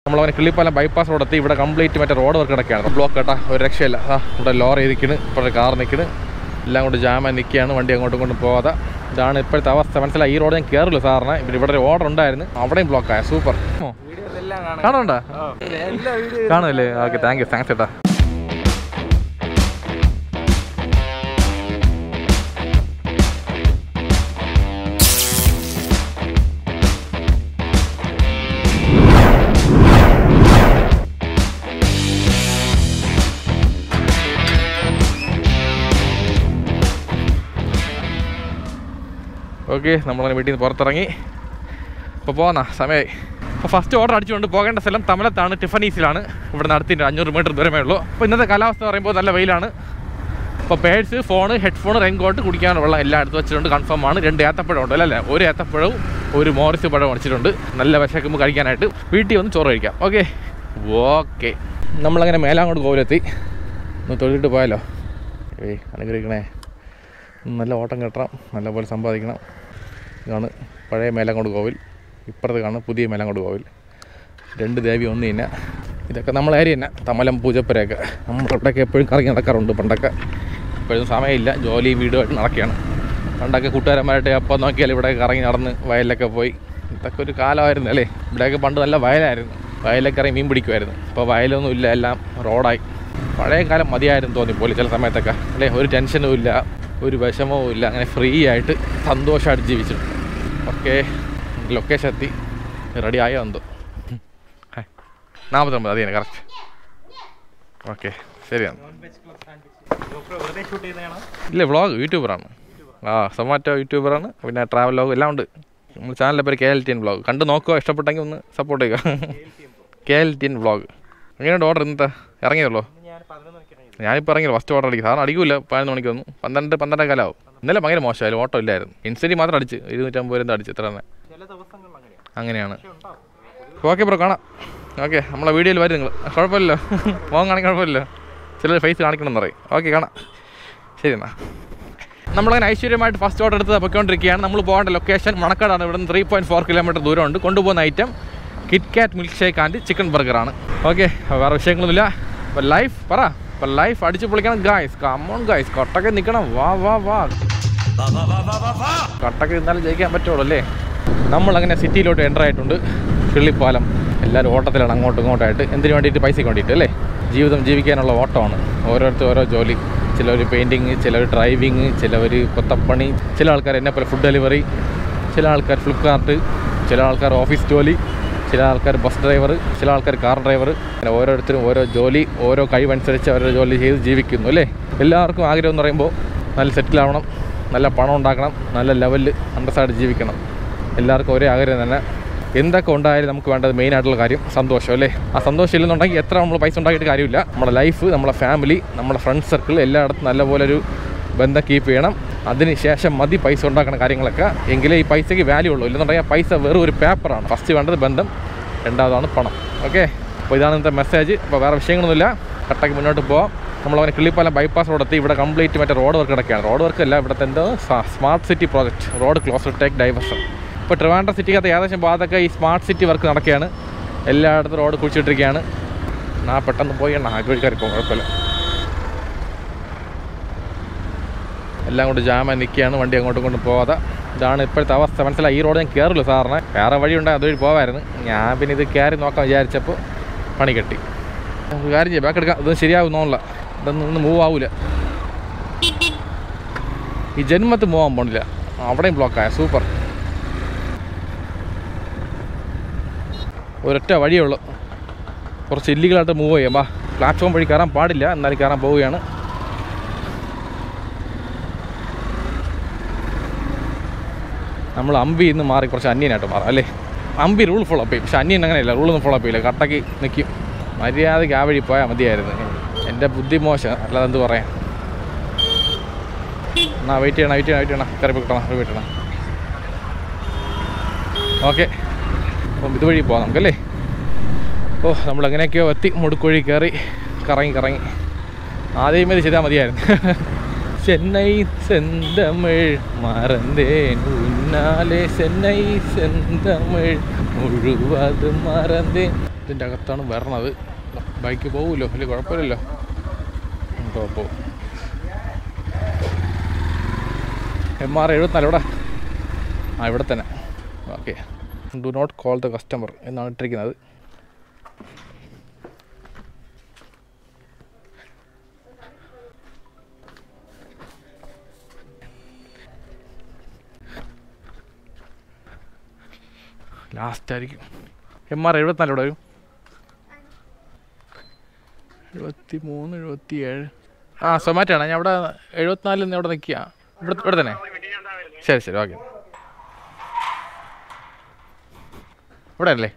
നമ്മളങ്ങനെ Killipalam bypass road എത്തി. ഇവിടെ കംപ്ലീറ്റ് മറ്റേ റോഡ് വർക്ക് കിടക്കുകയാണ്. ബ്ലോക്ക് കേട്ടാ, ഒരു രക്ഷയില്ല. ഇവിടെ ലോറി നിൽക്കുന്നു, ഇപ്പോൾ കാർ നിൽക്കുന്നു, എല്ലാം കൊണ്ട് ജാമായി നിൽക്കുകയാണ്. വണ്ടി അങ്ങോട്ടും കൊണ്ട് പോകാതെ. ഇതാണ് ഇപ്പോഴത്തെ അവസ്ഥ. മനസ്സിലായി. ഈ റോഡ് ഞാൻ കയറില്ല സാറിന്. ഇവിടെ ഒരു ഓർഡർ ഉണ്ടായിരുന്നു, അവിടെയും ബ്ലോക്കായ. സൂപ്പർ. കാണുന്നുണ്ടോ? കാണുമല്ലേ? Okay, thank you. താങ്ക്സ് ചേട്ടാ. ഓക്കെ, നമ്മളങ്ങനെ വീട്ടിൽ നിന്ന് പുറത്തിറങ്ങി. ഇപ്പോൾ പോകുന്ന സമയമായി. അപ്പോൾ ഫസ്റ്റ് ഓർഡർ അടിച്ചുകൊണ്ട് പോകേണ്ട സ്ഥലം തമലത്താണ്, ടിഫനീസിലാണ്. ഇവിടെ നടത്തിയിട്ട് 500 മീറ്റർ ദൂരമേ ഉള്ളൂ. അപ്പോൾ ഇന്നത്തെ കാലാവസ്ഥ പറയുമ്പോൾ നല്ല വെയിലാണ്. അപ്പോൾ പേഴ്സ്, ഫോണ്, ഹെഡ്ഫോൺ, റെയിൻകോട്ട്, കുടിക്കാനുള്ള വെള്ളം എല്ലാം എടുത്ത് വെച്ചിട്ടുണ്ട്. കൺഫേം ആണ്. 2 ഏത്തപ്പഴം ഉണ്ട് അല്ലേ? ഒരു ഏത്തപ്പഴവും ഒരു മോറിസ് പഴവും അടിച്ചിട്ടുണ്ട്. നല്ല വിശക്കുമ്പോൾ കഴിക്കാനായിട്ട്. വീട്ടിൽ വന്ന് ചോറ് കഴിക്കാം. Okay okay. നമ്മളങ്ങനെ മേലാങ്കോട് കോവിലെത്തി. ഒന്ന് തൊഴിലിട്ട് പോയാലോ? അനുഗ്രഹിക്കണേ. നല്ല ഓട്ടം കെട്ടണം, നല്ലപോലെ സമ്പാദിക്കണം. ഇതാണ് പഴയ മേലാങ്കോട് കോവിൽ. ഇപ്പുറത്ത് കാണും പുതിയ മേലാങ്കോട് കോവിൽ. 2 ദേവി ഒന്ന് തന്നെ. ഇതൊക്കെ നമ്മളെ ഏരിയ തന്നെ. തമലം, പൂജപ്പുരയൊക്കെ നമ്മളിവിടെയൊക്കെ എപ്പോഴും കറങ്ങി നടക്കാറുണ്ട്. പണ്ടൊക്കെ ഇപ്പോഴും സമയമില്ല, ജോലി വീടുമായിട്ട് നടക്കുകയാണ്. പണ്ടൊക്കെ കൂട്ടുകാരന്മാരായിട്ട് എപ്പോൾ നോക്കിയാൽ ഇവിടെ കറങ്ങി നടന്ന് വയലിലൊക്കെ പോയി. ഇതൊക്കെ ഒരു കാലമായിരുന്നു അല്ലേ? ഇവിടെയൊക്കെ പണ്ട് നല്ല വയലായിരുന്നു. വയലൊക്കെ ഇറങ്ങി മീൻ പിടിക്കുമായിരുന്നു. ഇപ്പോൾ വയലൊന്നും ഇല്ല, എല്ലാം റോഡായി. പഴയ കാലം മതിയായിരുന്നു തോന്നിപ്പോലെ ചില സമയത്തൊക്കെ അല്ലേ? ഒരു ടെൻഷനും ഇല്ല, ഒരു വിഷമവും ഇല്ല. അങ്ങനെ ഫ്രീ ആയിട്ട് സന്തോഷമായിട്ട് ജീവിച്ചിട്ടുണ്ട്. ഓക്കെ, ലൊക്കേഷൻ എത്തി. റെഡി ആയോ എന്തോ? 49 അത് തന്നെ കറക്റ്റ്. ഓക്കെ, ശരിയാണ്. ഇല്ല, വ്ളോഗ് യൂട്യൂബറാണ്. സൊമാറ്റോ യൂട്യൂബറാണ്. പിന്നെ ട്രാവൽ വ്ളോഗ് എല്ലാം ഉണ്ട്. നമ്മൾ ചാനലിൻ്റെ പേര് KLTN വ്ളോഗ്. കണ്ട് നോക്കുക, ഇഷ്ടപ്പെട്ടെങ്കിൽ ഒന്ന് സപ്പോർട്ട് ചെയ്യുക. KLTN vlog. എങ്ങനെയുണ്ട് ഓർഡർ? ഇന്നത്തെ ഇറങ്ങിയല്ലോ? ഞാനിപ്പോൾ ഇറങ്ങിയത് ഫസ്റ്റ് ഓർഡർ അടിക്കും. സാറിന് അടിക്കില്ല. 11 മണിക്ക് വന്നു. 12 കാലമാവും. ഇന്നലെ ഭയങ്കര മോശമായാലും ഓട്ടോ ഇല്ലായിരുന്നു. ഇൻസ്റ്റൻറ്റ് മാത്രം അടിച്ച് 250 രൂപ അടിച്ച്. ഇത്ര തന്നെ അങ്ങനെയാണ്. ഓക്കെ ബ്രോ, കാണാം. ഓക്കെ, നമ്മളെ വീഡിയോയിൽ വരും നിങ്ങൾ. കുഴപ്പമില്ലല്ലോ, മോൻ കാണിക്കാൻ കുഴപ്പമില്ലല്ലോ. ചിലർ ഫേസ് കാണിക്കണമെന്ന് പറയും. ഓക്കെ, കാണാം. ശരി എന്നാൽ. നമ്മളങ്ങനെ ഐശ്വര്യമായിട്ട് ഫസ്റ്റ് ഓർഡർ എടുത്ത് പൊയ്ക്കൊണ്ടിരിക്കുകയാണ്. നമ്മൾ പോകേണ്ട ലൊക്കേഷൻ മണക്കാടാണ്. ഇവിടെ നിന്ന് 3.4 കിലോമീറ്റർ ദൂരമുണ്ട്. കൊണ്ടുപോകുന്ന item KitKat milk shake and chicken ബർഗറാണ്. ഓക്കെ, വേറെ വിഷയങ്ങളൊന്നുമില്ല. അപ്പോൾ ലൈഫ് പറ. അപ്പോൾ ലൈഫ് അടിച്ച് പൊളിക്കണം ഗായ്സ്. കമ്മോൺ ഗായ്സ്, കട്ടൊക്കെ നിൽക്കണം. വാ വാ വാ, കട്ടൊക്കെ നിന്നാലും ജയിക്കാൻ പറ്റുള്ളൂ അല്ലേ? നമ്മളങ്ങനെ സിറ്റിയിലോട്ട് എൻ്റർ ആയിട്ടുണ്ട്. കിള്ളിപ്പാലം. എല്ലാവരും ഓട്ടത്തിലാണ് അങ്ങോട്ടും ഇങ്ങോട്ടായിട്ട്. എന്തിനു വേണ്ടിയിട്ട്? പൈസയ്ക്ക് വേണ്ടിയിട്ട് അല്ലേ? ജീവിതം ജീവിക്കാനുള്ള ഓട്ടമാണ്. ഓരോരുത്തർ ഓരോ ജോലി. ചിലർ പെയിൻറ്റിങ്, ചിലർ ഡ്രൈവിങ്, ചിലവർ കൊത്തപ്പണി, ചില ആൾക്കാർ എന്നെപ്പോലെ ഫുഡ് ഡെലിവറി, ചില ആൾക്കാർ ഫ്ലിപ്കാർട്ട്, ചില ആൾക്കാർ ഓഫീസ് ജോലി, ചില ആൾക്കാർ ബസ് ഡ്രൈവർ, ചില ആൾക്കാർ കാർ ഡ്രൈവർ. അങ്ങനെ ഓരോരുത്തരും ഓരോ ജോലി, ഓരോ കഴിവനുസരിച്ച് ഓരോ ജോലി ചെയ്ത് ജീവിക്കുന്നു അല്ലേ? എല്ലാവർക്കും ആഗ്രഹം എന്ന് പറയുമ്പോൾ നല്ല സെറ്റിലാവണം, നല്ല പണം ഉണ്ടാക്കണം, നല്ല ലെവലിൽ അന്തസ്സായിട്ട് ജീവിക്കണം. എല്ലാവർക്കും ഒരേ ആഗ്രഹം തന്നെ. എന്തൊക്കെ ഉണ്ടായാലും നമുക്ക് വേണ്ടത് മെയിനായിട്ടുള്ള കാര്യം സന്തോഷം അല്ലേ? ആ സന്തോഷം ഇല്ലെന്നുണ്ടെങ്കിൽ എത്ര നമ്മൾ പൈസ ഉണ്ടാക്കിയിട്ട് കാര്യമില്ല. നമ്മുടെ ലൈഫ്, നമ്മുടെ ഫാമിലി, നമ്മുടെ ഫ്രണ്ട് സർക്കിൾ എല്ലായിടത്തും നല്ലപോലെ ഒരു ബന്ധം കീപ്പ് ചെയ്യണം. അതിന് ശേഷം മതി പൈസ ഉണ്ടാക്കുന്ന കാര്യങ്ങളൊക്കെ. എങ്കിലേ ഈ പൈസയ്ക്ക് വാല്യൂ ഉള്ളൂ. ഇല്ലെന്നുണ്ടെങ്കിൽ ആ പൈസ വെറും ഒരു പേപ്പറാണ്. ഫസ്റ്റ് വേണ്ടത് ബന്ധം, രണ്ടാമതാണ് പണം. ഓക്കെ, അപ്പോൾ ഇതാണ് ഇന്നത്തെ മെസ്സേജ്. അപ്പോൾ വേറെ വിഷയങ്ങളൊന്നുമില്ല. കട്ടക്ക് മുന്നോട്ട് പോകാം. നമ്മളങ്ങനെ കിള്ളിപ്പാലം ബൈപ്പാസ് റോഡ് എത്തി. ഇവിടെ കംപ്ലീറ്റ് മറ്റേ റോഡ് വർക്ക് കിടക്കുകയാണ്. റോഡ് വർക്ക് അല്ല, ഇവിടുത്തെ എന്തോ smart city project. Road close take diversion. ഇപ്പോൾ ട്രിവാൻഡ്രം സിറ്റിക്കകത്ത് ഏകദേശം ഭാഗത്തൊക്കെ ഈ സ്മാർട്ട് സിറ്റി വർക്ക് നടക്കുകയാണ്. എല്ലായിടത്തും റോഡ് കുഴിച്ചിട്ടിരിക്കുകയാണ്. പെട്ടെന്ന് പോയി വഴി കയറിപ്പോൾ കുഴപ്പമില്ല. എല്ലാം കൊണ്ട് ജാമായി നിൽക്കുകയാണ്. വണ്ടി അങ്ങോട്ടും കൊണ്ട് പോകാതെ. ഇതാണ് ഇപ്പോഴത്തെ അവസ്ഥ. മനസ്സിലായി. ഈ റോഡ് ഞാൻ കയറില്ല സാറിന്. വേറെ വഴി ഉണ്ടായി, അതുവഴി പോകാമായിരുന്നു. ഞാൻ പിന്നെ ഇത് കയറി നോക്കാൻ വിചാരിച്ചപ്പോൾ പണി കെട്ടി. ഒരു കാര്യം ചെയ്യാം, ബാക്ക് എടുക്കാം. ഇതൊന്നും ശരിയാവുന്നില്ല. ഇതൊന്നും മൂവ് ആവില്ല. ഈ ജന്മത്ത് മൂവാൻ പോണില്ല. അവിടെയും ബ്ലോക്കായ. സൂപ്പർ. ഒരൊറ്റ വഴിയേ ഉള്ളൂ. കുറച്ച് ഇല്ലീഗലായിട്ട് മൂവ് ചെയ്യാം. പ്ലാറ്റ്ഫോം വഴി കയറാൻ പാടില്ല, എന്നാലും കയറാൻ പോവുകയാണ്. നമ്മൾ അമ്പിയിൽ നിന്ന് മാറി കുറച്ച് അന്യനായിട്ട് മാറാം അല്ലേ? അമ്പി റൂൾ ഫോളോ അപ്പ് ചെയ്യും, പക്ഷെ അന്യൻ അങ്ങനെയല്ല. റൂളൊന്നും ഫോളോ അപ്പ് ചെയ്യില്ല. കട്ടക്ക് നിൽക്കും. മര്യാദയ്ക്ക് ആ വഴി പോയാൽ മതിയായിരുന്നു. എൻ്റെ ബുദ്ധി മോശം, അല്ലാതെ എന്ത് പറയാം. എന്നാൽ വെയിറ്റ് ചെയ്യണം. കയറി കിട്ടണം. ഓക്കെ, അപ്പം ഇതുവഴി പോകാം നമുക്കല്ലേ? നമ്മളെങ്ങനെയൊക്കെയോ എത്തി. മുടുക്കുവഴി കയറി കറങ്ങി ആദ്യമേ ഇത് ചെയ്താൽ മതിയായിരുന്നു. ചെന്നൈ സെന്തമിഴ് മറന്നേൻ ഉന്നാലെ ചെന്നൈ സെന്തമിഴ് മുഴുവത് മറന്നേൻ. ഇതിൻ്റെ അകത്താണ് വരണത്. ബൈക്ക് പോകുമല്ലോ, വലിയ കുഴപ്പമില്ലല്ലോ. പോകും. MR 74 ഇവിടെ. ഇവിടെ തന്നെ. Okay. Do not call the customer എന്നാണ് ഇട്ടിരിക്കുന്നത്. ലാസ്റ്റ് ആയിരിക്കും. MR 74 ഇവിടെ വരും. 73, 77. സൊമാറ്റോ ആണ്. ഞാൻ ഇവിടെ 74 ഇവിടെ നിൽക്കുക. ഇവിടെ തന്നെ. ശരി ഓക്കെ. ഇവിടെ അല്ലേ?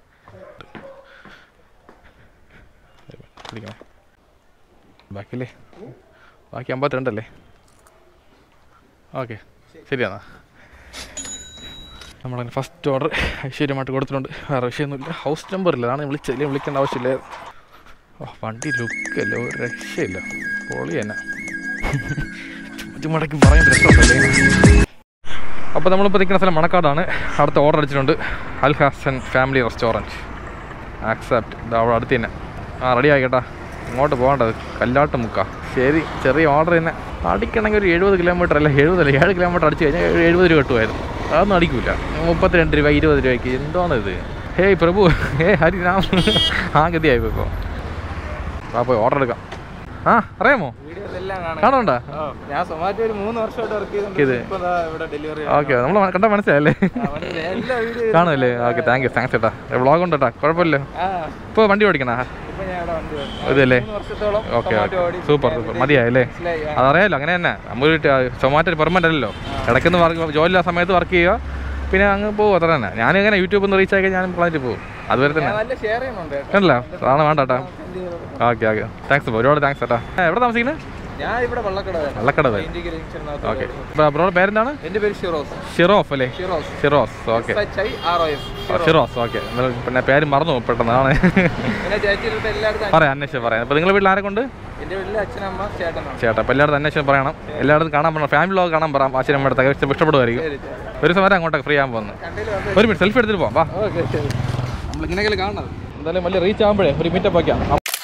ബാക്കിയല്ലേ? ബാക്കി 52 അല്ലേ? ഓക്കെ ശരിയാന്നാ. നമ്മളങ്ങനെ ഫസ്റ്റ് ഓർഡർ ഐശ്വര്യമായിട്ട് കൊടുത്തിട്ടുണ്ട്. വേറെ വിഷയമൊന്നുമില്ല. ഹൗസ് നമ്പർ ഇല്ല, അതാണ് വിളിച്ചതിൽ വിളിക്കേണ്ട ആവശ്യമില്ല. വണ്ടി ലുക്കല്ല, ഒരു രക്ഷയില്ല. പൊളി തന്നെ. ചുമടക്ക് പറയാൻ രസമുണ്ടല്ലേ. അപ്പോൾ നമ്മളിപ്പോൾ നിൽക്കുന്ന സ്ഥലം മണക്കാടാണ്. അടുത്ത ഓർഡർ അടിച്ചിട്ടുണ്ട്. Al Hasan family restaurant. Accept. ഇത് അവിടെ അടുത്ത് തന്നെ. റെഡി ആയിക്കട്ടാ. ഇങ്ങോട്ട് പോകേണ്ടത് കല്ലാട്ട് മുക്ക. ശരി, ചെറിയ ഓർഡർ തന്നെ. അടിക്കണമെങ്കിൽ ഒരു 70 കിലോമീറ്റർ അല്ല, 7 കിലോമീറ്റർ അടിച്ച് കഴിഞ്ഞാൽ 70 രൂപ കിട്ടുമായിരുന്നു. അതൊന്നും അടിക്കില്ല. 32 രൂപ 20 രൂപയ്ക്ക് എന്താണിത്? ഹേയ് പ്രഭു, ഹരിനാം. ഗതിയായി ഇപ്പോൾ. പോയി ഓർഡർ എടുക്കാം. അറിയാമോ? കാണണ്ട. ഞാൻ സൊമാറ്റോ ഒരു 3 വർഷമായിട്ട് വർക്ക് ചെയ്തിട്ടുണ്ട്. ഓക്കെ, നമ്മൾ കണ്ടാ മനസ്സിലായല്ലേ? കാണുമല്ലേ? ഓക്കെ, താങ്ക്സ് ചേട്ടാ. വ്ളോഗ് ഉണ്ട് കേട്ടാ, കുഴപ്പമില്ല. ഇപ്പോൾ വണ്ടി ഓടിക്കണ ഇതല്ലേ? Okay super മതിയായല്ലേ? അതറിയാമല്ലോ, അങ്ങനെ തന്നെ. നമ്മൾ സൊമാറ്റോ പെർമനന്റ് അല്ലല്ലോ. ഇടയ്ക്കൊന്ന് ജോലിയില്ലാ സമയത്ത് വർക്ക് ചെയ്യുക, പിന്നെ അങ്ങ് പോകും. അത്ര തന്നെ. ഞാനിങ്ങനെ യൂട്യൂബിൽ നിന്ന് റീച്ച് ആക്കി ഞാൻ കളഞ്ഞിട്ട് പോകും. അതുവരെ തന്നെ കണ്ടല്ലോ. അതാണ് വേണ്ട കേട്ടാ. Okay thanks. ഒരുപാട് താങ്ക്സ് ചേട്ടാ. എവിടെ താമസിക്കുന്നത്? വള്ളക്കട. ഓക്കെ. ബ്രോയുടെ പേരെന്താണ്? എൻ്റെ പേര് ഷിറോഫ് അല്ലേ? ഷിറോസ്. ഓക്കെ ഷിറോസ്. ഓക്കെ. പിന്നെ പേര് മറന്നു പെട്ടെന്ന്. ആണ് പറയാം, അന്വേഷിച്ച് പറയാം. അപ്പോൾ നിങ്ങളുടെ വീട്ടിൽ ആരെ കൊണ്ട്? എൻ്റെ വീട്ടിൽ അച്ഛനമ്മ ചേട്ടാ. അപ്പോൾ എല്ലായിടത്തും അന്വേഷണം പറയണം. എല്ലായിടത്തും കാണാൻ പറയണം. ഫാമിലി വ്ളോഗ് കാണാൻ പറയാം. അച്ഛനമ്മ അടുത്തൊക്കെ ഇഷ്ടപ്പെടുമായിരിക്കും. ഒരു സമയം അങ്ങോട്ടൊക്കെ ഫ്രീ ആകാൻ പോകുന്നത്. ഒരു മിനിറ്റ് സെൽഫി എടുത്തിട്ട് പോകാം. നമ്മളിങ്ങനെയൊക്കെ കാണണം. എന്തായാലും വലിയ റീച്ച് ആകുമ്പോഴേ ഒരു മീറ്റപ്പ് വയ്ക്കാം.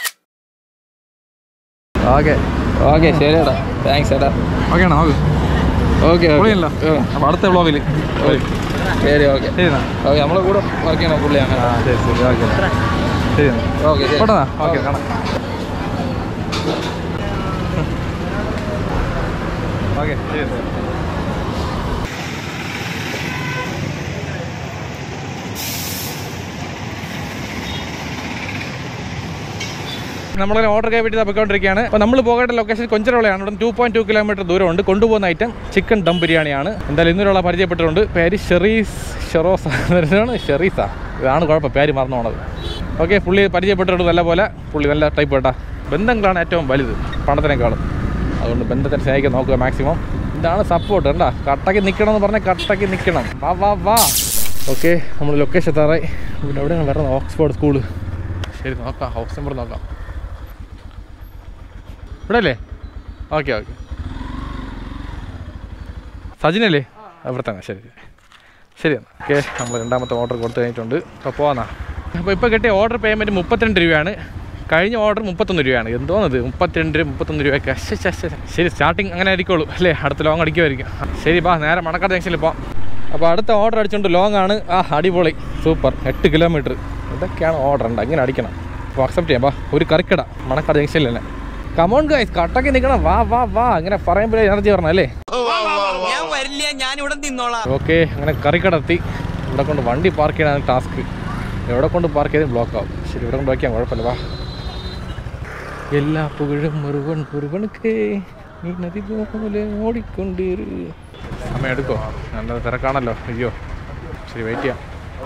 ഓക്കെ ശരി ചേട്ടാ. താങ്ക്സ് ചേട്ടാ. ഓക്കെ ആണോ? ഓക്കെ പൊളിയല്ലോ. അപ്പോൾ അടുത്ത വ്ളോഗിൽ ശരി. Okay okay. നമ്മളെ കൂടെ വർക്ക് ചെയ്യണം പുള്ളിയാണ്. ശരി ഓക്കെ ശരി. ഓക്കെ കേട്ടോ. ഓക്കെ കാണാം. ഓക്കെ ശരി. നമ്മളൊരു ഓർഡർ കൈപ്പറ്റി തപ്പിക്കൊണ്ടിരിക്കുകയാണ്. അപ്പോൾ നമ്മൾ പോകേണ്ട ലൊക്കേഷൻ കൊഞ്ചിറോളയാണ്. ഇവിടെ 2.2 കിലോമീറ്റർ ദൂരമുണ്ട്. കൊണ്ടുപോകുന്ന ഐറ്റം ചിക്കൻ ദം ബിരിയാണിയാണ്. എന്തായാലും ഇന്നൊരാളെ പരിചയപ്പെട്ടിട്ടുണ്ട്. പേര് ഷെറീസാ. ഇതാണ് കുഴപ്പം, പേര് മറന്നു പോണത്. ഓക്കെ, പുള്ളി പരിചയപ്പെട്ടിട്ടുണ്ട് നല്ലപോലെ. പുള്ളി നല്ല ടൈപ്പ് കേട്ടാ. ബന്ധങ്ങളാണ് ഏറ്റവും വലുത് പണത്തിനേക്കാളും. അതുകൊണ്ട് ബന്ധത്തിന് സ്നേഹിക്കാൻ നോക്കുക മാക്സിമം. ഇതാണ് സപ്പോർട്ട്. കണ്ടാ, കട്ടയ്ക്ക് നിൽക്കണം എന്ന് പറഞ്ഞാൽ കട്ടയ്ക്ക് നിൽക്കണം. വാ. ഓക്കെ, നമ്മൾ ലൊക്കേഷൻ എത്താറായി. പിന്നെ എവിടെയാണ് വരുന്നത്? Oxford school. ശരി, നോക്കാം. ഹൗസ് നമ്പർ നോക്കാം. ഇവിടെ അല്ലേ? ഓക്കെ സജിനല്ലേ? ഇവിടെ തന്നെ. ശരി എന്നാൽ. ഓക്കെ, നമ്മൾ രണ്ടാമത്തെ ഓർഡർ കൊടുത്തു കഴിഞ്ഞിട്ടുണ്ട്. അപ്പോൾ പോകാന്നാ. അപ്പോൾ ഇപ്പോൾ കിട്ടിയ ഓർഡർ പേയ്മെൻറ്റ് 32 രൂപയാണ്. കഴിഞ്ഞ ഓർഡർ 31 രൂപയാണ്. എന്തോന്നത് 32-31 രൂപയൊക്കെ. ശരി, സ്റ്റാർട്ടിങ് അങ്ങനെ ആയിരിക്കുള്ളൂ അല്ലേ? അടുത്ത ലോങ് അടിക്കുമായിരിക്കും. ശരി, നേരെ മണക്കാട് ജംഗ്ഷനിൽ പോകാം. അപ്പോൾ അടുത്ത ഓർഡർ അടിച്ചുകൊണ്ട് ലോങ് ആണ്. അടിപൊളി സൂപ്പർ. 8 കിലോമീറ്റർ. ഇതൊക്കെയാണ് ഓർഡർ ഉണ്ട്. അങ്ങനെ അടിക്കണം. അപ്പോൾ അക്സെപ്റ്റ് ചെയ്യാം. ഒരു കറിക്കട മണക്കാട് ജംഗ്ഷനിൽ തന്നെ. കമോൺ ഗൈസ്, കട്ടക്ക് നിൽക്കണം. വാ അങ്ങനെ പറയുമ്പോഴേ എനർജി പറഞ്ഞ അല്ലേ? ഓക്കെ, അങ്ങനെ കറിക്കടത്തി. ഇവിടെ കൊണ്ട് വണ്ടി പാർക്ക് ചെയ്യണ ടാസ്ക്. എവിടെ കൊണ്ട് പാർക്ക് ചെയ്ത് ബ്ലോക്ക് ആവും. ശരി, ഇവിടെ കൊണ്ട് വയ്ക്കാം, കുഴപ്പമില്ല. വാ. എല്ലാ പുകഴും മുറുവണക്ക് നീ നദി പോലെ ഓടിക്കൊണ്ടേര്. സമയം എടുക്കോ? നല്ല തിരക്കാണല്ലോ. അയ്യോ, ശരി, വെയിറ്റ് ചെയ്യാം.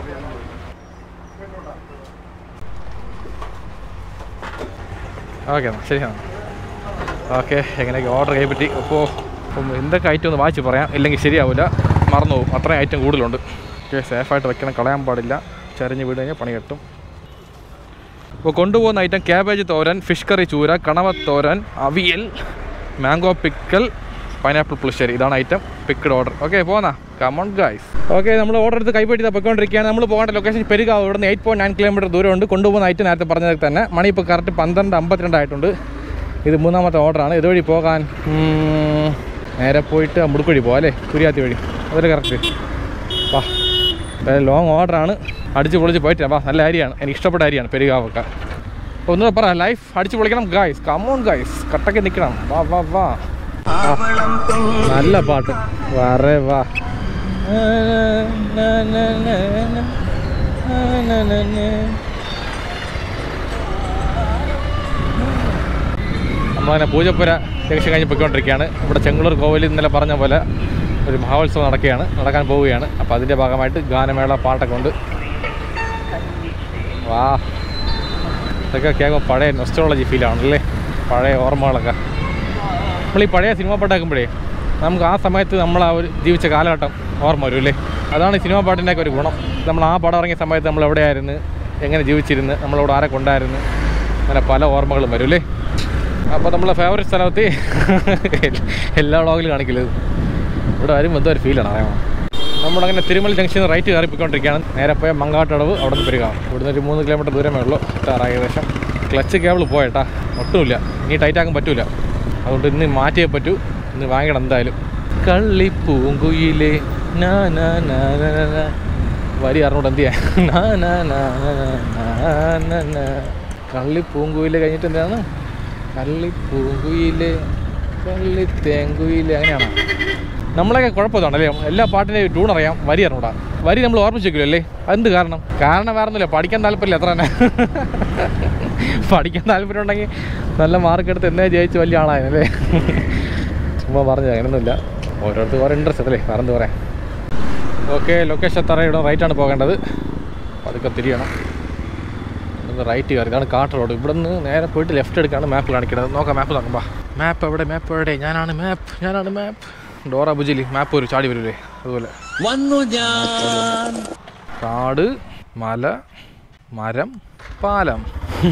ഓക്കെ എന്നാൽ ശരിയാണ്. ഓക്കെ, എങ്ങനെയൊക്കെ ഓർഡർ കൈപ്പറ്റി. അപ്പോൾ എന്തൊക്കെ ഐറ്റം ഒന്ന് വായിച്ച് പറയാം, ഇല്ലെങ്കിൽ ശരിയാവില്ല, മറന്നു പോകും. അത്രയും ഐറ്റം കൂടുതലുണ്ട്. ഓക്കെ, സേഫായിട്ട് വെക്കണം, കളയാൻ പാടില്ല. ചരിഞ്ഞ് വീട് കഴിഞ്ഞാൽ പണി കിട്ടും. ഇപ്പോൾ കൊണ്ടുപോകുന്ന item cabbage thoran, fish curry ചൂര, കണവത്തോരൻ, avial, mango pickle, pineapple pulissery. ഇതാണ് ഐറ്റം, പിക്ഡ് ഓർഡർ. ഓക്കെ പോന്നാ, കമോൺ ഗൈസ്. ഓക്കെ, നമ്മൾ ഓർഡർ എടുത്ത് കൈപ്പറ്റി പൊയ്ക്കൊണ്ടിരിക്കുകയാണ്. നമ്മൾ പോകേണ്ട ലൊക്കേഷൻ പെരുകാവ്. ഇവിടുന്ന് 8.9 കിലോമീറ്റർ ദൂരമുണ്ട്. കൊണ്ടുപോകുന്ന ഐറ്റം നേരത്തെ പറഞ്ഞത് തന്നെ. മണി ഇപ്പോൾ കറക്റ്റ് 12:52 ആയിട്ടുണ്ട്. ഇത് 3ാമത്തെ ഓർഡറാണ്. ഇതുവഴി പോകാൻ നേരെ പോയിട്ട് മുടുക്കുവഴി പോകാം അല്ലേ, കുരിയാത്തി വഴി. അതൊരു കറക്റ്റ്. വാ, ലോങ് ഓർഡറാണ്. അടിച്ച് പൊളിച്ച് പോയിട്ട് വാ. നല്ല അരിയാണ്, എനിക്ക് ഇഷ്ടപ്പെട്ട അരിയാണ് പെരുകാവൊക്കെ. അപ്പോൾ ഒന്നുകൂടെ പറ, ലൈഫ് അടിച്ച് പൊളിക്കണം ഗൈസ്. കമോൺ ഗൈസ്, കട്ടൊക്കെ നിൽക്കണം. വാ വാ വാ. നല്ല പാട്ട് വേറെ. വാ, നമ്മളങ്ങനെ പൂജപ്പുര ജംഗ്ഷൻ കഴിഞ്ഞ് പോയിക്കൊണ്ടിരിക്കുകയാണ്. ഇവിടെ ചെങ്ങളൂർ കോവിലിൽ ഇന്നലെ പറഞ്ഞ പോലെ ഒരു മഹോത്സവം നടക്കാൻ പോവുകയാണ്. അപ്പോൾ അതിൻ്റെ ഭാഗമായിട്ട് ഗാനമേള പാട്ടൊക്കെ ഉണ്ട്. വാ, ഇതൊക്കെ കേൾക്കുമ്പോൾ പഴയ നൊസ്റ്റോളജി ഫീലാണല്ലേ, പഴയ ഓർമ്മകളൊക്കെ. നമ്മൾ ഈ പഴയ സിനിമ പാട്ടാക്കുമ്പോഴേ നമുക്ക് ആ സമയത്ത് നമ്മൾ ആ ഒരു ജീവിച്ച കാലഘട്ടം ഓർമ്മ വരും അല്ലേ. അതാണ് ഈ സിനിമ പാട്ടിൻ്റെയൊക്കെ ഒരു ഗുണം. നമ്മൾ ആ പടം ഇറങ്ങിയ സമയത്ത് നമ്മൾ എവിടെയായിരുന്നു, എങ്ങനെ ജീവിച്ചിരുന്ന്, നമ്മളോട് ആരെ കൊണ്ടായിരുന്നു, അങ്ങനെ പല ഓർമ്മകളും വരും അല്ലേ. അപ്പോൾ നമ്മളെ ഫേവറേറ്റ് സ്ഥലത്ത് എല്ലാ വ്ളോഗിലും കാണിക്കല് ഇവിടെ വരുമ്പോൾ എന്തോ ഒരു ഫീലാണ് അറിയാമോ. നമ്മളങ്ങനെ തിരുമല ജംഗ്ഷനിൽ റൈറ്റ് കയറിപ്പോയിക്കൊണ്ടിരിക്കുകയാണ്. നേരെ പോയ മങ്ങാട്ടടവ്, അവിടെ നിന്ന് പെരുകാം. ഇവിടുന്ന് ഒരു 3 കിലോമീറ്റർ ദൂരമേ ഉള്ളൂ. ഏകദേശം ക്ലച്ച് കേബിൾ പോയേട്ടാ, ഒട്ടുമില്ല. ഇനി ടൈറ്റാക്കാൻ പറ്റൂല. അതുകൊണ്ട് ഇന്ന് മാറ്റിയേ പറ്റൂ. ഇന്ന് വാങ്ങിക്കണം എന്തായാലും. കള്ളിപ്പൂങ്കുയിലേ വരി അറിഞ്ഞൂടെ എന്ത് ചെയ്യാൻ. കള്ളിപ്പൂങ്കുയിലെ കഴിഞ്ഞിട്ട് എന്താണ്, കള്ളിപ്പൂങ്കുയിലെ കള്ളിത്തേങ്കുയിലെ, അങ്ങനെയാണോ? നമ്മളൊക്കെ കുഴപ്പമില്ലാണല്ലേ, എല്ലാ പാട്ടിൻ്റെയും ട്യൂൺ അറിയാം, വരി അറിഞ്ഞൂടാ. വരി നമ്മൾ ഓർമ്മിച്ചേക്കില്ല അല്ലേ. അതെന്ത് കാരണം വേറെ ഒന്നുമില്ല, പഠിക്കാൻ താല്പര്യമില്ല, അത്ര തന്നെ. പഠിക്കാൻ താല്പര്യം ഉണ്ടെങ്കിൽ നല്ല മാർക്ക് എടുത്ത് എന്നേ ജയിച്ച് വലിയ ആളായല്ലേ. ചുമ്മാ പറഞ്ഞത് അങ്ങനെയൊന്നുമില്ല, ഓരോരുത്തർ ഓരോ ഇൻട്രസ്റ്റ് അല്ലേ, വേറെ എന്ത് പറയാം. ഓക്കെ, ലൊക്കേഷൻ ഇവിടെ റൈറ്റാണ് പോകേണ്ടത്. അതൊക്കെ തിരിയണം. ഇവിടുന്ന് റൈറ്റ് കയറി, ഇതാണ് കാട്ട് റോഡ്. ഇവിടെ നിന്ന് നേരെ പോയിട്ട് ലെഫ്റ്റ് എടുക്കാണ് മാപ്പ് കാണിക്കുന്നത്. നോക്കാം, മാപ്പ് നോക്കുമ്പോൾ മാപ്പ് എവിടെ, ഞാനാണ് മാപ്പ്. ഡോറ ബുജിലി മാപ്പ് വരും, ചാടി വരൂലേ, അതുപോലെ. കാട്, മല, മരം, പാലം.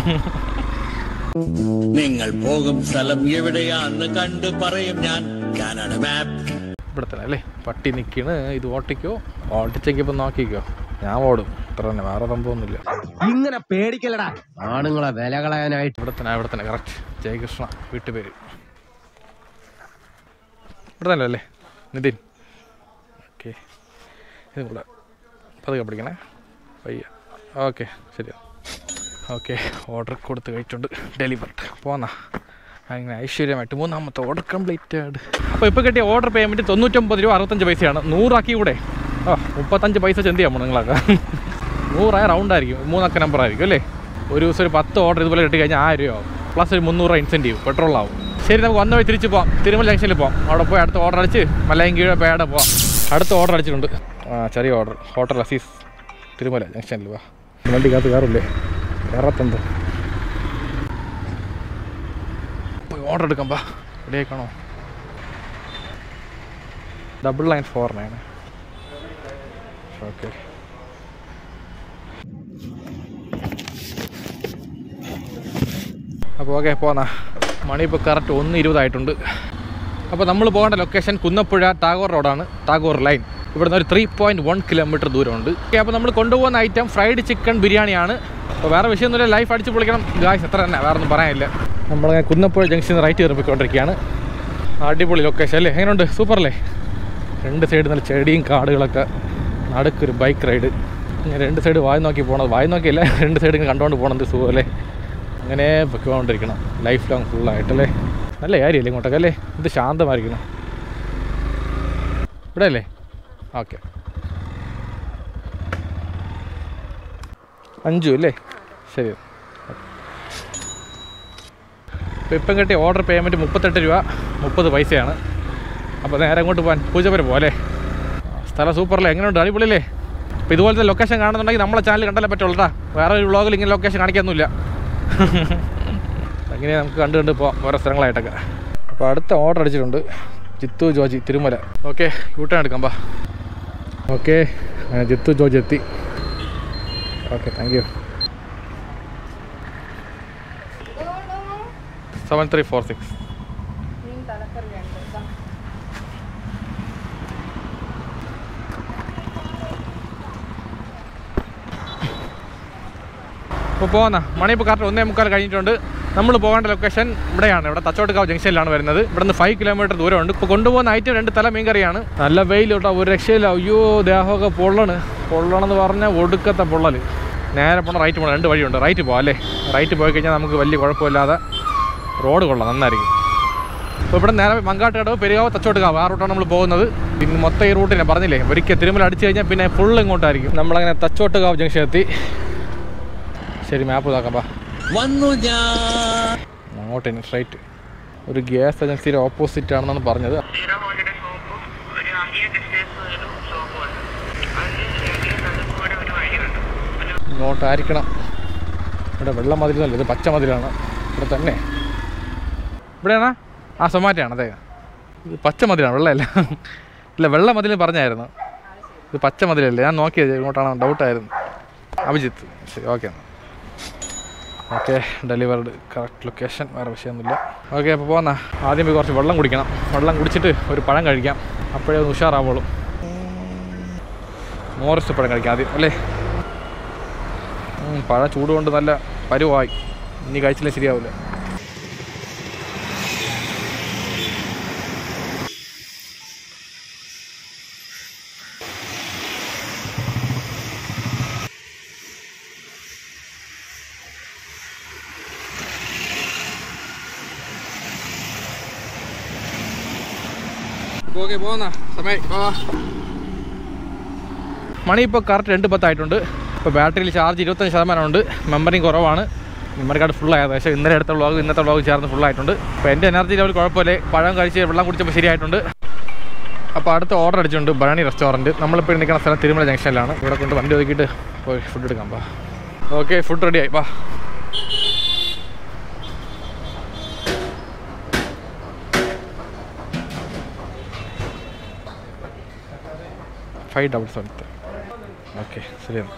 നിങ്ങൾ പോകും സ്ഥലം എവിടെയാന്ന് കണ്ടു പറയും ഞാനാണ് മാപ്പ്. ഇവിടെ തന്നെ അല്ലേ. പട്ടി നിൽക്കണ്, ഇത് ഓട്ടിച്ചെങ്കിപ്പോൾ നോക്കിക്കോ, ഞാൻ ഓടും, അത്ര തന്നെ, വേറെ സംഭവമൊന്നുമില്ല. ഇങ്ങനെ പേടിക്കലടാ ആണുങ്ങളെ വില കളയാനായിട്ട്. ഇവിടെ തന്നെ കറക്റ്റ്. ജയകൃഷ്ണ വീട്ടുപേര് ഇവിടെ തന്നെ അല്ലേ, നിതിൻ. ഓക്കെ, ഇതും കൂടെ പതുക്കെ പിടിക്കണേ, പയ്യ. ഓക്കെ, ശരിയാ. ഓക്കെ, ഓർഡർ കൊടുത്ത് കഴിച്ചിട്ടുണ്ട്, ഡെലിവർഡ്. പോന്നാ അങ്ങനെ ഐശ്വര്യമായിട്ട് 3ാമത്തെ ഓർഡർ കംപ്ലീറ്റഡ്. അപ്പോൾ ഇപ്പോൾ കിട്ടിയ ഓർഡർ പേയ്മെൻറ്റ് 99 രൂപ 65 പൈസയാണ്. 100 ആക്കി കൂടെ. 35 പൈസ ചെന്ത് ചെയ്യാമോ നിങ്ങളൊക്കെ. 100 റൗണ്ടായിരിക്കും, 3 അക്ക നമ്പർ ആയിരിക്കും അല്ലേ. ഒരു ദിവസം ഒരു 10 ഓർഡർ ഇതുപോലെ കിട്ടി കഴിഞ്ഞാൽ 1000 രൂപ ആവും, പ്ലസ് ഒരു 300 രൂപ ഇൻസെൻറ്റീവ് പെട്രോളാവും. ശരി, നമുക്ക് വന്ന വഴി തിരിച്ച് പോകാം, തിരുമല ജംഗ്ഷനിൽ പോകാം. അവിടെ പോയി അടുത്ത ഓർഡർ അടിച്ച് മലയങ്കീഴ പേട പോവാം. അടുത്ത ഓർഡർ അടിച്ചിട്ടുണ്ട്, ചെറിയ ഓർഡർ, ഹോട്ടൽ അസീസ് തിരുമല ജംഗ്ഷനിൽ പോവാം. വണ്ടിക്കകത്ത് കയറില്ലേ, കയറത്തെന്ത്. പോയി ഓർഡർ എടുക്കാം. പാ, റെഡി ആയിക്കാണോ? 994 ഓക്കെ. അപ്പോൾ ഓക്കെ, പോന്നാ. മണി ഇപ്പോൾ കറക്റ്റ് 1:20 ആയിട്ടുണ്ട്. അപ്പോൾ നമ്മൾ പോകേണ്ട ലൊക്കേഷൻ കുന്നപ്പുഴ ടാഗോർ റോഡാണ്, ടാഗോർ ലൈൻ. ഇവിടുന്ന് ഒരു 3.1 കിലോമീറ്റർ ദൂരമുണ്ട്. ഓക്കെ, അപ്പോൾ നമ്മൾ കൊണ്ടുപോകുന്ന ഐറ്റം ഫ്രൈഡ് ചിക്കൻ ബിരിയാണിയാണ്. അപ്പോൾ വേറെ വിഷയമൊന്നുമില്ല, ലൈഫ് അടിച്ച് പൊളിക്കണം ഗായ്സ്, എത്ര തന്നെ, വേറെ ഒന്നും പറയാനില്ല. നമ്മളങ്ങനെ കുന്നപ്പുഴ ജംഗ്ഷനിൽ റൈറ്റ് കയറിപ്പോയിക്കൊണ്ടിരിക്കുകയാണ്. അടിപൊളി ലൊക്കേഷൻ അല്ലേ, എങ്ങനെയുണ്ട്, സൂപ്പറല്ലേ. 2 സൈഡ് നല്ല ചെടിയും കാടുകളൊക്കെ, നടുക്കൊരു ബൈക്ക് റൈഡ്. ഇങ്ങനെ 2 സൈഡ് വായി നോക്കിയല്ല, 2 സൈഡ് ഇങ്ങനെ കണ്ടുകൊണ്ട് പോകണത് സുഖമല്ലേ. അങ്ങനെ പൊയ്ക്കൊണ്ടിരിക്കണം ലൈഫ് ലോങ് ഫുള്ളായിട്ടല്ലേ. നല്ല ഏരിയ അല്ലേ ഇങ്ങോട്ടൊക്കെ അല്ലേ, ഇത് ശാന്തമായിരിക്കണം ഇവിടെ അല്ലേ. ഓക്കെ, 5 അല്ലേ, ശരി. അപ്പോൾ ഇപ്പം കിട്ടിയ ഓർഡർ പേയ്മെൻറ്റ് 38 രൂപ 30 പൈസയാണ്. അപ്പോൾ നേരെ അങ്ങോട്ട് പോകാൻ പൂജപ്പുര പോകല്ലേ. സ്ഥലം സൂപ്പറല്ലേ, എങ്ങനെയുണ്ട്, അടിപൊളിയല്ലേ. അപ്പോൾ ഇതുപോലത്തെ ലൊക്കേഷൻ കാണുന്നുണ്ടെങ്കിൽ നമ്മളെ ചാനൽ കണ്ടാലേ പറ്റുള്ളൂ കേട്ടോ, വേറെ ഒരു വ്ളോഗിൽ ഇങ്ങനെ ലൊക്കേഷൻ കാണിക്കാനൊന്നുമില്ല. അങ്ങനെ നമുക്ക് കണ്ട് പോകാം ഓരോ സ്ഥലങ്ങളായിട്ടൊക്കെ. അപ്പോൾ അടുത്ത ഓർഡർ അടിച്ചിട്ടുണ്ട്, ജിത്തു ജോജി തിരുമല. ഓക്കെ, യൂട്ടേൺ എടുക്കാം. പാ. ഓക്കെ, ജിത്തു ജോജി എത്തി. Okay, thank U. 7346 ഇപ്പോൾ പോകുന്ന മണി ഇപ്പോൾ കറക്റ്റ് 1:45 കഴിഞ്ഞിട്ടുണ്ട്. നമ്മൾ പോകേണ്ട ലൊക്കേഷൻ ഇവിടെയാണ്. ഇവിടെ തച്ചോട്ടുകാവ് ജംഗ്ഷനിലാണ് വരുന്നത്. ഇവിടെ നിന്ന് 5 കിലോമീറ്റർ ദൂരമുണ്ട്. ഇപ്പോൾ കൊണ്ടുപോകുന്ന ഐറ്റം 2 തല മീൻകറിയാണ്. നല്ല വെയിൽ കേട്ടോ, ഒരു രക്ഷയില്ല. അയ്യോ ദേഹമൊക്കെ പൊള്ളണമെന്ന് പറഞ്ഞാൽ ഒടുക്കത്തെ പൊള്ളൽ. നേരെ പോകണം, റൈറ്റ് പോകണം, 2 വഴിയുണ്ട്. റൈറ്റ് പോകാം അല്ലേ? റൈറ്റ് പോയി കഴിഞ്ഞാൽ നമുക്ക് വലിയ കുഴപ്പമില്ലാതെ റോഡ് കൊള്ളാം, നന്നായിരിക്കും. അപ്പോൾ ഇവിടെ നേരെ മങ്കാട്ടുകടവ്, പെരുകാവ്, തച്ചോട്ടുകാവ്, ആ റൂട്ടാണ് നമ്മൾ പോകുന്നത്. പിന്നെ മൊത്തം ഈ റൂട്ടിനെ പറഞ്ഞില്ലേ, ഒരിക്കൽ തിരുമല അടിച്ചു കഴിഞ്ഞാൽ പിന്നെ ഫുൾ ഇങ്ങോട്ടായിരിക്കും. നമ്മളങ്ങനെ തച്ചോട്ടുകാവ് ജംഗ്ഷൻ എത്തി. ശരി, മാപ്പ് നോക്കാം. വന്നു ഞാൻ അങ്ങോട്ട് സ്ട്രൈറ്റ്. ഒരു ഗ്യാസ് ഏജൻസിയുടെ ഓപ്പോസിറ്റ് ആണെന്നാണ് പറഞ്ഞത്. ഇങ്ങോട്ടായിരിക്കണം. ഇവിടെ വെള്ള മതിലല്ല, ഇത് പച്ച മതിലാണ്. ഇവിടെ തന്നെ ഇവിടെയാണോ? ആ സൊമാറ്റോയാണ്. അതെ, ഇത് പച്ച മതിലാണ്, വെള്ളമല്ല. ഇല്ല, വെള്ള മതിൽ പറഞ്ഞായിരുന്നു. ഇത് പച്ച മതിലല്ലേ? ഞാൻ നോക്കിയത് ഇങ്ങോട്ടാണ്, ഡൗട്ടായിരുന്നു. അഭിജിത്ത്, ശരി, okay. Okay, delivered, correct location, വേറെ വിഷയമൊന്നുമില്ല. ഓക്കെ, അപ്പോൾ പോന്നാ. ആദ്യം പോയി കുറച്ച് വെള്ളം കുടിക്കണം. വെള്ളം കുടിച്ചിട്ട് ഒരു പഴം കഴിക്കാം, അപ്പോഴേ ഒന്ന് ഉഷാറാവുള്ളൂ. മോറിസ്റ്റ് പഴം കഴിക്കാം ആദ്യം അല്ലേ? പഴം ചൂട് കൊണ്ട് നല്ല പരുവായി. ഇനി കഴിച്ചില്ലേ ശരിയാവില്ല. ഓക്കെ, പോകുന്ന സമയം മണി ഇപ്പോൾ കറക്റ്റ് 2:10 ആയിട്ടുണ്ട്. ഇപ്പോൾ ബാറ്ററിയിൽ ചാർജ് 25% ഉണ്ട്. മെമ്മറിയും കുറവാണ്. മെമ്മറി കാർഡ് ഫുൾ ആയത്. പക്ഷേ ഇന്നത്തെ വ്ളോഗ് ചേർന്ന് ഫുള്ളായിട്ടുണ്ട്. അപ്പോൾ എൻ്റെ എനർജി ലെവൽ കുഴപ്പമില്ലേ. പഴം കഴിച്ച് വെള്ളം കുടിച്ചപ്പോൾ ശരിയായിട്ടുണ്ട്. അപ്പോൾ അടുത്ത ഓർഡർ അടിച്ചിട്ടുണ്ട്, ബരണി റെസ്റ്റോറൻറ്റ്. നമ്മളിപ്പോൾ നിൽക്കുന്ന സ്ഥലം തിരുമല ജംഗ്ഷനിലാണ്. ഇവിടെ കൊണ്ട് വണ്ടി ഒതുക്കിയിട്ട് പോയി ഫുഡ് എടുക്കാം. വാ. ഓക്കെ, ഫുഡ് റെഡിയായി. വാ. $5 ഓക്കെ, ശരിയാണ്.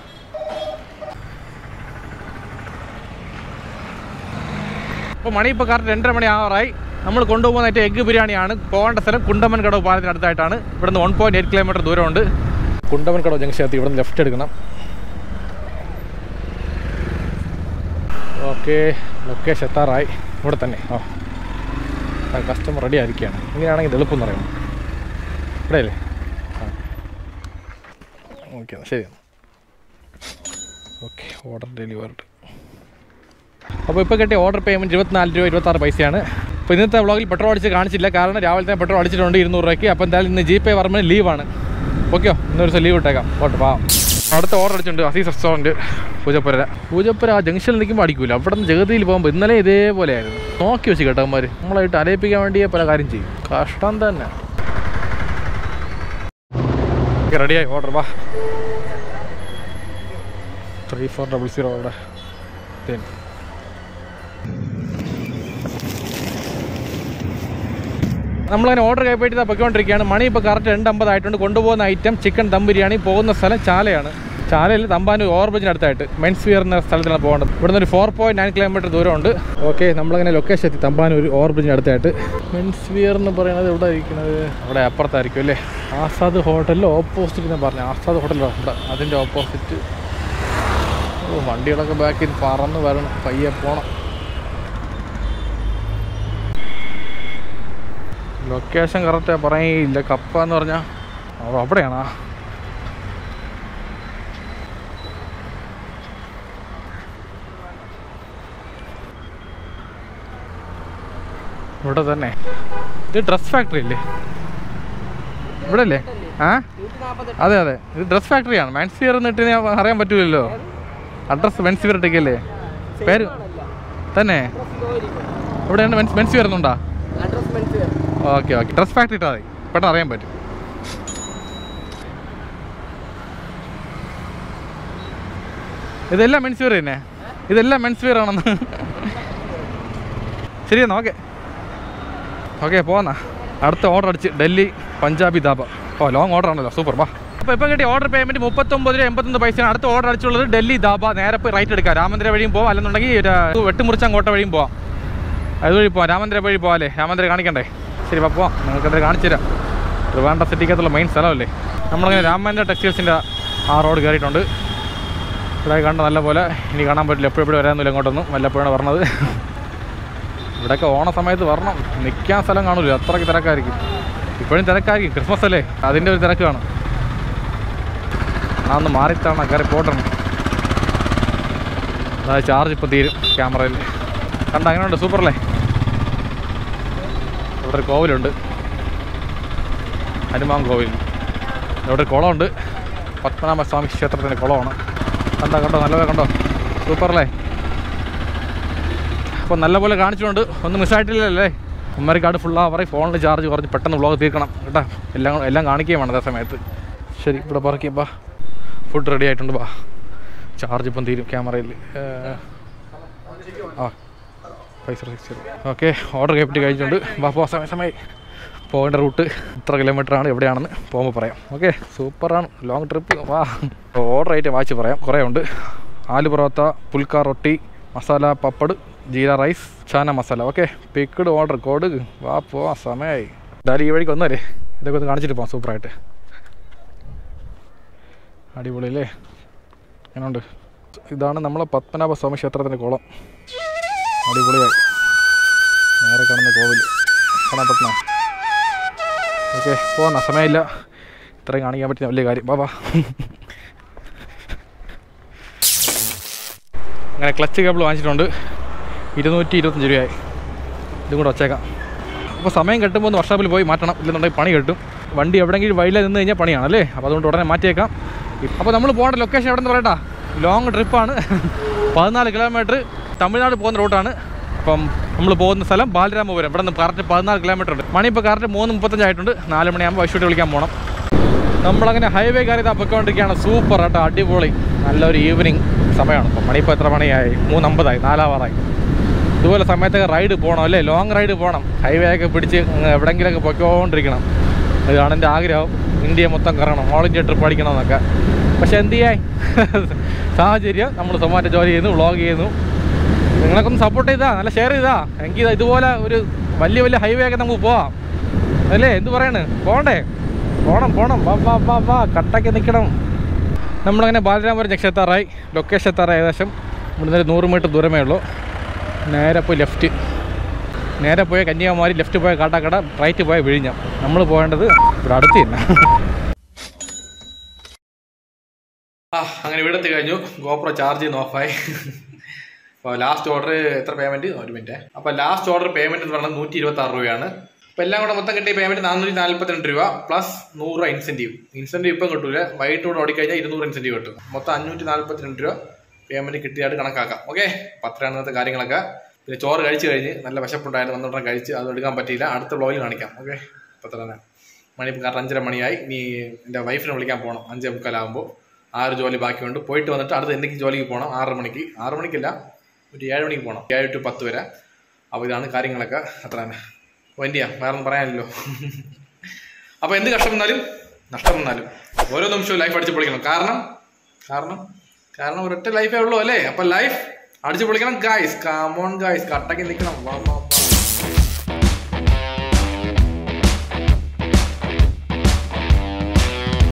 അപ്പോൾ മണി ഇപ്പോൾ കറക്റ്റ് 2:30 മണി ആവാറായി. നമ്മൾ കൊണ്ടുപോകുന്ന എഗ്ഗ് ബിരിയാണിയാണ്. പോകേണ്ട സ്ഥലം കുണ്ടമൻ കടവ് പാലത്തിനടുത്തായിട്ടാണ്. ഇവിടെ നിന്ന് 1.8 കിലോമീറ്റർ ദൂരമുണ്ട്. കുണ്ടമൻ കടവ് ജംഗ്ഷൻ എത്തി. ഇവിടെ നിന്ന് ലെഫ്റ്റ് എടുക്കണം. ഓക്കെ, ലൊക്കേഷൻ എത്താറായി. ഇവിടെ തന്നെ. കസ്റ്റമർ റെഡി ആയിരിക്കുകയാണ്. ഇങ്ങനെയാണെങ്കിൽ എളുപ്പം എന്ന് പറയുന്നത് ഇവിടെ അല്ലേ? ഓക്കെ, ശരി. Okay, order delivered. അപ്പോൾ ഇപ്പോൾ കിട്ടിയ ഓർഡർ പേയ്മെൻറ്റ് 24 രൂപ 26 പൈസയാണ്. അപ്പോൾ ഇന്നത്തെ വ്ളോഗിൽ പെട്രോൾ അടിച്ച് കാണിച്ചില്ല, കാരണം രാവിലെ തന്നെ പെട്രോൾ അടിച്ചിട്ടുണ്ട് 200 രൂപയ്ക്ക്. അപ്പോൾ എന്തായാലും ഇന്ന് GPay വർമ്മന് ലീവാണ്. ഓക്കെയോ, ഇന്നൊരു ദിവസം ലീവ് ഇട്ടേക്കാം. ഓട്ടെ, പാവം. അടുത്ത ഓർഡർ അടിച്ചിട്ടുണ്ട് അസീസ് റെസ്റ്റോറൻറ്റ്, പൂജപ്പുര. ആ ജംഗ്ഷനിൽ നിൽക്കുമ്പോൾ അടിക്കില്ല. അവിടെ നിന്ന് ജഗതിയിൽ പോകുമ്പോൾ ഇന്നലെ ഇതേപോലെ ആയിരുന്നു. നോക്കി വെച്ച് കേട്ടവന്മാർ നമ്മളായിട്ട് അലയിപ്പിക്കാൻ വേണ്ടിയേ പല കാര്യം ചെയ്യും. കഷ്ടം തന്നെ. റെഡിയായി ഓർഡർ. വാ. 3400 അവിടെ. നമ്മളങ്ങനെ ഓർഡർ കൈപ്പറ്റി പൊയ്ക്കൊണ്ടിരിക്കുകയാണ്. മണി ഇപ്പോൾ കറക്റ്റ് 2:50 ആയിട്ടുണ്ട്. കൊണ്ടുപോകുന്ന ഐറ്റം ചിക്കൻ ദം ബിരിയാണി. പോകുന്ന സ്ഥലം ചാലയാണ്. ചാലയിൽ തമ്പാനൂർ ഓവർബ്രിഡ്ജിനടുത്തായിട്ട് മെൻസ് വിയർ എന്ന സ്ഥലത്താണ് പോകേണ്ടത്. ഇവിടെ നിന്ന് ഒരു 4.9 കിലോമീറ്റർ ദൂരമുണ്ട്. ഓക്കെ, നമ്മളങ്ങനെ ലൊക്കേഷൻ എത്തി. തമ്പാനൂർ ഓവർബ്രിഡ്ജിനടുത്തായിട്ട്. മെൻസ് വിയർ എന്ന് പറയുന്നത് എവിടെ ഇരിക്കുന്നത്? അവിടെ അപ്പുറത്തായിരിക്കും അല്ലേ? ആസാദ് ഹോട്ടലിൽ ഓപ്പോസിറ്റ് എന്ന് പറഞ്ഞു. ആസാദ് ഹോട്ടലിലാണ് ഇവിടെ, അതിൻ്റെ ഓപ്പോസിറ്റ്. വണ്ടികളൊക്കെ ബാക്കിൽ പറന്ന് വരണം, പയ്യെ പോകണം. ലൊക്കേഷൻ കറക്റ്റ് പറയില്ല. കപ്പ എന്ന് പറഞ്ഞാൽ അവിടെയാണോ? ഇവിടെ തന്നെ. ഇത് ഡ്രസ് ഫാക്ടറി അല്ലേ? ഇവിടെ അല്ലേ? അതെ, ഇത് ഡ്രസ് ഫാക്ടറിയാണ്. മെൻസ് വിയർ എന്നിട്ട് അറിയാൻ പറ്റൂലല്ലോ. അഡ്രസ് മെൻസ് വിയർ ഇട്ടേക്കല്ലേ? പേര് തന്നെ ഇവിടെയാണ്. മെൻസ് വിയർ ഒന്നുണ്ടോ? ഓക്കെ, ഡ്രസ് ഫാക്ടറി ഇട്ടാൽ മതി, പെട്ടെന്ന് അറിയാൻ പറ്റും. ഇതെല്ലാം മെൻസ് വിയർ തന്നെ. ഇതെല്ലാം മെൻസ് വിയർ ആണെന്ന്. ശരിയെന്നാ. ഓക്കെ, പോന്നാ. അടുത്ത ഓർഡർ അടിച്ച് ഡൽഹി പഞ്ചാബി ധാബ. ലോങ് ഓർഡർ ആണല്ലോ, സൂപ്പർ. വാ. അപ്പോൾ ഇപ്പോൾ കിട്ടിയ ഓർഡർ പേയ്മെൻറ്റ് 39 രൂപ 81 പൈസയാണ്. അടുത്ത ഓർഡർ അടിച്ചുള്ളത് ഡൽഹി ധാബ. നേരെ പോയി റൈറ്റ് എടുക്കാം. രാമേന്ദ്ര വഴിയും പോവാം, അല്ലെന്നുണ്ടെങ്കിൽ വെട്ടുമുറിച്ചാങ്കോട്ട വഴിയും പോവാം. അതുവഴി പോവാം. രാമേന്ദ്ര വഴി പോവാം അല്ലേ? രാമേന്ദ്ര കാണിക്കണ്ടേ? ശരി, പോവാം. നിങ്ങൾക്കെന്തായാലും കാണിച്ചു തരാം. ട്രിവാൻഡ്രം സിറ്റിക്കകത്തുള്ള മെയിൻ സ്ഥലമല്ലേ. നമ്മളങ്ങനെ രാമേന്ദ്ര ടെക്സ്റ്റൈൽസിൻ്റെ ആ റോഡ് കയറിയിട്ടുണ്ട്. ഇവിടെ കണ്ട നല്ല പോലെ ഇനി കാണാൻ പറ്റില്ല, എപ്പോഴും വരാനൊന്നുമില്ല ഇങ്ങോട്ടൊന്നും, വല്ലപ്പോഴാണ് പറഞ്ഞത്. ഇവിടെയൊക്കെ ഓണ സമയത്ത് വരണം, നിൽക്കാൻ സ്ഥലം കാണില്ല, അത്രയ്ക്ക് തിരക്കായിരിക്കും. ഇപ്പോഴും തിരക്കായിരിക്കും, ക്രിസ്മസ് അല്ലേ, അതിൻ്റെ ഒരു തിരക്ക് കാണും. അതൊന്ന് മാറിത്താണ് കയറി പോട്ടണം. അതായത് ചാർജ് ഇപ്പോൾ തീരും ക്യാമറയിൽ. കണ്ട അങ്ങനെയുണ്ട്, സൂപ്പറല്ലേ. ഇവിടെ ഒരു കോവിലുണ്ട്, ഹനുമാൻ കോവിൽ. ഇവിടെ ഒരു കുളമുണ്ട്, പത്മനാഭസ്വാമി ക്ഷേത്രത്തിൻ്റെ കുളമാണ്. കണ്ടോ നല്ലപോലെ കണ്ടോ, സൂപ്പറല്ലേ. അപ്പോൾ നല്ലപോലെ കാണിച്ചുകൊണ്ട് ഒന്നും മിസ്സായിട്ടില്ലല്ലേ. ഉമ്മരിക്കാട് ഫുള്ളാ പറയും, ഫോണിൽ ചാർജ് കുറച്ച് പെട്ടെന്ന് വ്ളോഗ് തീർക്കണം കേട്ടോ. എല്ലാം കാണിക്കുകയും വേണം അതേ സമയത്ത്. ശരി, ഇവിടെ പറയും ബാ, ഫുഡ് റെഡി ആയിട്ടുണ്ട് ബാ. ചാർജ് ഇപ്പം തീരും ക്യാമറയിൽ. പൈസ ഓക്കെ, ഓർഡർ ചെയ്തിട്ട് കഴിച്ചിട്ടുണ്ട്. ബാ പോ, സമയമായി. പോകേണ്ട റൂട്ട് ഇത്ര കിലോമീറ്ററാണ്, എവിടെയാണെന്ന് പോകുമ്പോൾ പറയാം. ഓക്കെ, സൂപ്പറാണ് ലോങ് ട്രിപ്പ്. വാ, ഓർഡർ ആയിട്ട് വായിച്ച് പറയാം, കുറേ ഉണ്ട്. Aloo porotta, phulka roti, masala papad, jeera rice, chana masala. Okay, picked order code. വാ പോവാം, സമയമായി. എന്തായാലും ഈ വഴിക്ക് വന്നല്ലേ, ഇതൊക്കെ ഒന്ന് കാണിച്ചിട്ട് പോകാം. സൂപ്പറായിട്ട് അടിപൊളിയല്ലേ. എങ്ങനെയുണ്ട്? ഇതാണ് നമ്മളെ പത്മനാഭസ്വാമി ക്ഷേത്രത്തിൻ്റെ കുളം. അടിപൊളിയായി നേരെ കാണുന്ന കോവിൽ കാണാൻ പറ്റണോ? ഓക്കെ, പോകാം, സമയമില്ല. ഇത്രയും കാണിക്കാൻ പറ്റിയ വലിയ കാര്യം. ബാ. അങ്ങനെ ക്ലച്ച് കേബിൾ വാങ്ങിച്ചിട്ടുണ്ട്, 225 രൂപയായി. ഇതും കൂടെ വച്ചേക്കാം. അപ്പോൾ സമയം കിട്ടുമ്പോൾ ഒന്ന് വർക്ക്ഷോപ്പിൽ പോയി മാറ്റണം, ഇല്ലെന്നുണ്ടെങ്കിൽ പണി കിട്ടും. വണ്ടി എവിടെയെങ്കിലും വഴിയിൽ നിന്ന് കഴിഞ്ഞാൽ പണിയാണല്ലേ, അപ്പോൾ അതുകൊണ്ട് ഉടനെ മാറ്റിയേക്കാം. അപ്പോൾ നമ്മൾ പോകേണ്ട ലൊക്കേഷൻ എവിടെ നിന്ന് പറയട്ടാ, ലോങ് ട്രിപ്പാണ്. 14 കിലോമീറ്റർ തമിഴ്നാട് പോകുന്ന റൂട്ടാണ്. അപ്പം നമ്മൾ പോകുന്ന സ്ഥലം ബാലരാമപുരം. ഇവിടെ നിന്ന് കറക്റ്റ് 14 കിലോമീറ്റർ ഉണ്ട്. മണി ഇപ്പോൾ കറക്റ്റ് 3:35 ആയിട്ടുണ്ട്. 4 മണിയാകുമ്പോൾ വൈഷൂട്ടി വിളിക്കാൻ പോകണം. നമ്മളങ്ങനെ ഹൈവേ കയറി പൊയ്ക്കൊണ്ടിരിക്കുകയാണ്. സൂപ്പർ ആട്ടോ, അടിപൊളി നല്ലൊരു ഈവനിങ് സമയമാണ്. ഇപ്പം മണി ഇപ്പോൾ എത്ര മണിയായി? 3:50 4 ഇതുപോലെ സമയത്തൊക്കെ റൈഡ് പോകണം അല്ലേ, ലോങ് റൈഡ് പോകണം. ഹൈവേ ഒക്കെ പിടിച്ച് എവിടെയെങ്കിലുമൊക്കെ പൊയ്ക്കൊണ്ടിരിക്കണം. ഇതാണ് എൻ്റെ ആഗ്രഹം. ഇന്ത്യ മൊത്തം കറങ്ങണം, ഓൾ ഇന്ത്യ ട്രിപ്പ് അടിക്കണമെന്നൊക്കെ. പക്ഷെ എന്ത് ചെയ്യാൻ, സാഹചര്യം. നമ്മൾ സൊമാറ്റോ ജോലി ചെയ്യുന്നു, വ്ളോഗ് ചെയ്യുന്നു. നിങ്ങളൊക്കെ ഒന്ന് സപ്പോർട്ട് ചെയ്താൽ, നല്ല ഷെയർ ചെയ്താൽ എനിക്ക് ഇതുപോലെ ഒരു വലിയ ഹൈവേ ഒക്കെ നമുക്ക് പോവാം അല്ലേ. എന്ത് പറയണ്, പോകണ്ടേ? പോകണം. വാ കട്ടയ്ക്ക് നിൽക്കണം. നമ്മളങ്ങനെ ബാലരാമപുരം ജംഗ്ഷൻ എത്താറായി, ലൊക്കേഷൻ എത്താറായി. ഏകദേശം ഇവിടുന്ന് 100 മീറ്റർ ദൂരമേ ഉള്ളൂ. നേരെ പോയി ലെഫ്റ്റ്, നേരെ പോയ കന്യാകുമാരി, ലെഫ്റ്റ് പോയ കാട്ടാക്കട, റൈറ്റ് പോയ വിഴിഞ്ഞം. നമ്മൾ പോകേണ്ടത് ഇവിടെ അടുത്ത് തന്നെ. അങ്ങനെ ഇവിടെ എത്തി കഴിഞ്ഞു. ഗോപ്രോ ചാർജ് ചെയ്യുന്ന ഓഫായി. അപ്പോൾ ലാസ്റ്റ് ഓർഡർ എത്ര പേയ്മെൻറ്റ്? 1 മിനിറ്റ്. അപ്പോൾ ലാസ്റ്റ് ഓർഡർ പേയ്മെൻറ്റ് എന്ന് പറഞ്ഞാൽ 126 രൂപയാണ്. അപ്പോൾ എല്ലാം കൂടെ മൊത്തം കിട്ടിയ പേയ്മെൻറ്റ് 442 രൂപ പ്ലസ് 100 രൂപ ഇൻസെൻറ്റീവ്. ഇൻസെൻറ്റീവ് ഇപ്പം കിട്ടൂല, വൈകിട്ട് കൂടെ ഓടിക്കഴിഞ്ഞാൽ 200 ഇൻസെൻറ്റീവ് കിട്ടും. മൊത്തം 542 രൂപ പേയ്മെൻറ്റ് കിട്ടിയായിട്ട് കണക്കാക്കാം. ഓക്കെ, പത്രമാണ് ഇന്നത്തെ കാര്യങ്ങളൊക്കെ. പിന്നെ ചോറ് കഴിച്ച് കഴിഞ്ഞ് നല്ല വിശപ്പുണ്ടായിരുന്നു, 12 കഴിച്ച്, അത് എടുക്കാൻ പറ്റിയില്ല. അടുത്ത വ്ളോഗിൽ കാണിക്കാം. ഓക്കെ, പത്ര തന്നെ മണി ഇപ്പം കറക്റ്റ് 5:30 മണിയായി. ഇനി എൻ്റെ വൈഫിനെ വിളിക്കാൻ പോകണം 5:45 ആ ഒരു ജോലി ബാക്കിയുണ്ട്. പോയിട്ട് വന്നിട്ട് അടുത്ത് എന്തെങ്കിലും ജോലിക്ക് പോകണം. 6 മണിക്ക്, 6 മണിക്കല്ല, ഒരു 7 മണിക്ക് പോകണം, 7 to 10 വരെ. അപ്പോൾ ഇതാണ് കാര്യങ്ങളൊക്കെ, അത്ര തന്നെ. അപ്പോൾ എന്ത് ചെയ്യാം, വേറെ ഒന്നും പറയാനില്ലല്ലോ. അപ്പോൾ എന്ത് കഷ്ടം വന്നാലും നഷ്ടം വന്നാലും ഓരോ നിമിഷവും ലൈഫ് അടിച്ച് പൊളിക്കണം. കാരണം ഒരൊറ്റ ലൈഫേ ഉള്ളൂ അല്ലേ. അപ്പോൾ ലൈഫ് അടിച്ച് പൊളിക്കണം ഗായ്സ്. കാമോൺ ഗായ്സ്, കട്ടയ്ക്ക് നിൽക്കണം. വാ